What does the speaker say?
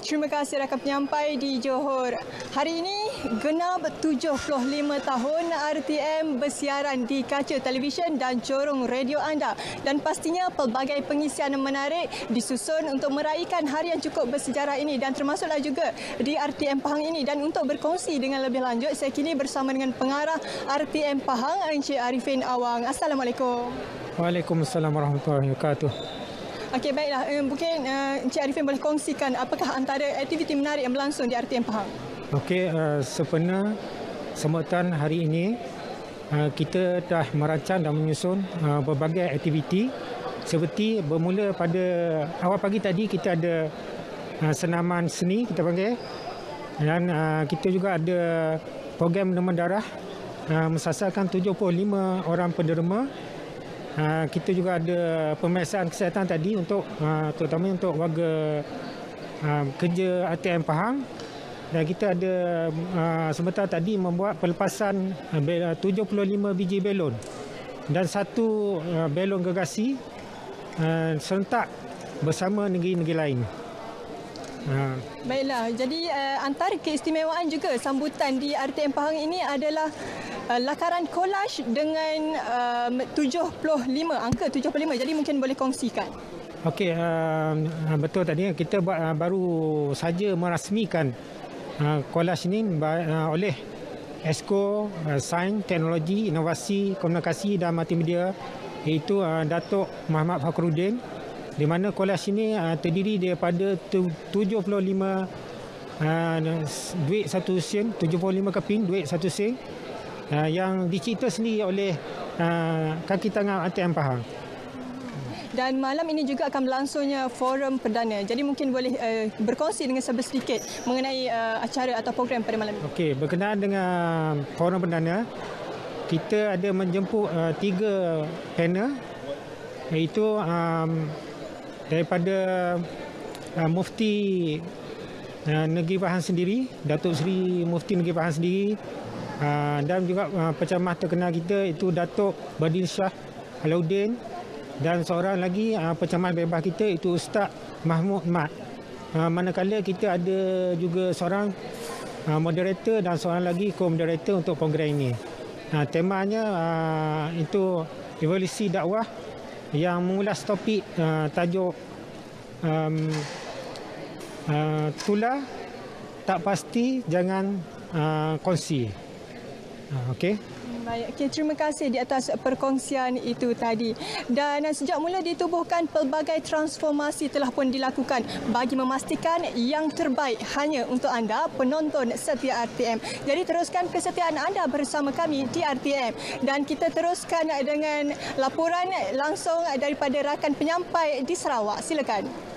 Terima kasih rakan penyampai di Johor. Hari ini genap 75 tahun RTM bersiaran di kaca televisyen dan corong radio anda. Dan pastinya pelbagai pengisian menarik disusun untuk meraihkan hari yang cukup bersejarah ini dan termasuklah juga di RTM Pahang ini. Dan untuk berkongsi dengan lebih lanjut, saya kini bersama dengan pengarah RTM Pahang, Encik Arifin Awang. Assalamualaikum. Waalaikumsalam warahmatullahi wabarakatuh. Okey, baiklah. Mungkin Encik Arifin boleh kongsikan apakah antara aktiviti menarik yang berlangsung di RTM Pahang? Okey, sempena sambutan hari ini, kita dah merancang dan menyusun berbagai aktiviti. Seperti bermula pada awal pagi tadi, kita ada senaman seni, kita panggil. Dan kita juga ada program demam darah mensasarkan 75 orang penderma. Kita juga ada pemeriksaan kesihatan tadi untuk terutama untuk warga kerja RTM Pahang. Dan kita ada sebentar tadi membuat pelepasan 75 biji belon dan satu belon gergasi serentak bersama negeri-negeri lain. Baiklah, jadi antara keistimewaan juga sambutan di RTM Pahang ini adalah lakaran kolaj dengan 75, angka 75. Jadi mungkin boleh kongsikan. Okey, betul tadi kita baru saja merasmikan kolaj ini oleh Esko Sains, Teknologi, Inovasi, Komunikasi dan Multimedia, iaitu Datuk Muhammad Fakhruddin, di mana kolaj ini terdiri daripada 75 duit satu sen, 75 keping duit satu sen, yang dicipta sendiri oleh kaki tangan RTM Pahang. Dan malam ini juga akan berlangsungnya forum perdana. Jadi mungkin boleh berkongsi dengan sedikit mengenai acara atau program pada malam ini. Okey, berkenaan dengan forum perdana, kita ada menjemput 3 panel, iaitu daripada Mufti Negeri Pahang sendiri, Datuk Seri Mufti Negeri Pahang sendiri, dan juga penceramah terkenal kita itu Datuk Badin Shah Alauddin, dan seorang lagi penceramah bebas kita itu Ustaz Mahmud Mat. Manakala kita ada juga seorang moderator dan seorang lagi co-moderator untuk program ini. Temanya itu evolusi dakwah yang mengulas topik tajuk tular tak pasti jangan kongsi. Okey. Baik, terima kasih di atas perkongsian itu tadi. Dan sejak mula ditubuhkan, pelbagai transformasi telah pun dilakukan bagi memastikan yang terbaik hanya untuk anda, penonton setia RTM. Jadi teruskan kesetiaan anda bersama kami di RTM. Dan kita teruskan dengan laporan langsung daripada rakan penyampai di Sarawak. Silakan.